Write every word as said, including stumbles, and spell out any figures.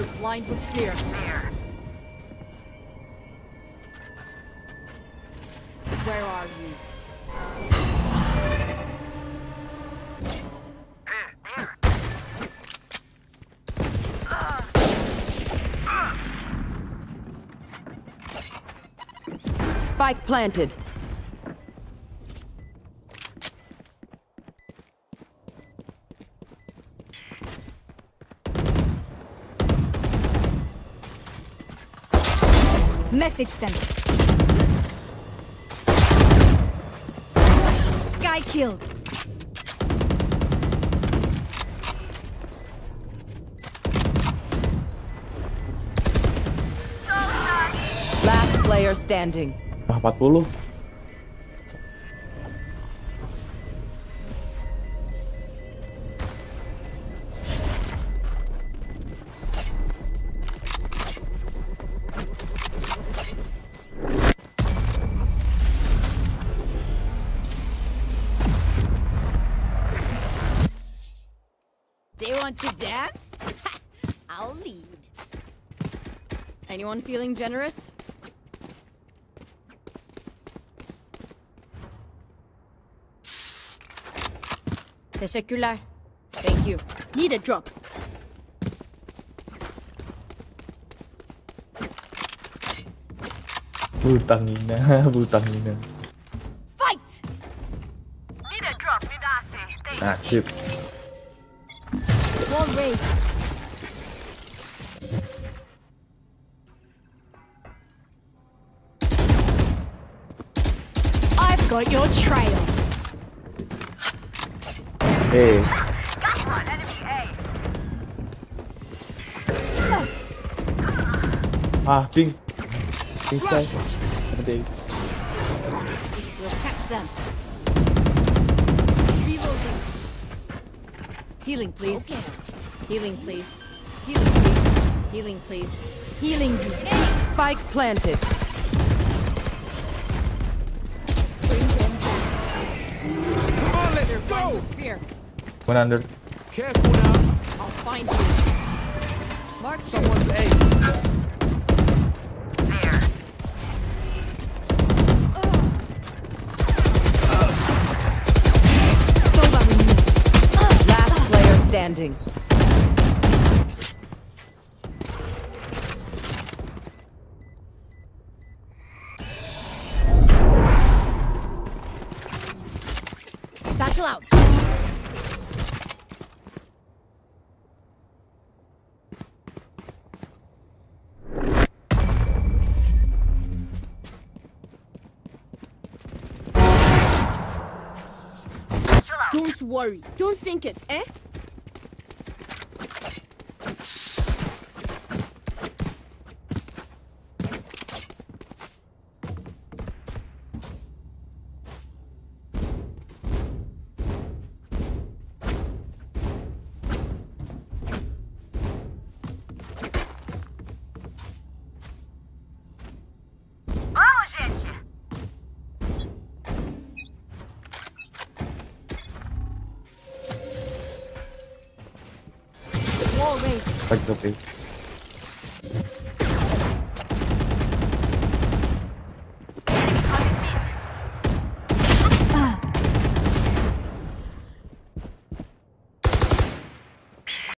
They're blind with fear. Where are you? Spike planted. Message sent. Sky killed. Last player standing. Ah, empat puluh. They want to dance? I'll lead. Anyone feeling generous? Teşekkürler. Thank you. Need a drop. Butangina, Butangina. Fight! Need a drop, need I say. Stay. Ah, shit. Wall raised. I've got your trail. Hey. Got one, enemy A. Ah, ping. Ping side. Ada. We'll catch them. Reloading. Healing, please. Okay. Healing, please. Healing, please. Healing, please. Healing you. Spike planted. Bring them back. Come on, let's They're blind go! with fear. one hundred. Careful now. I'll find you. Mark Someone's A. There. Sola removed. Last player standing. Satchel out. Don't worry. Don't think it, eh? Vamos, gente. Wall raised. Back the page.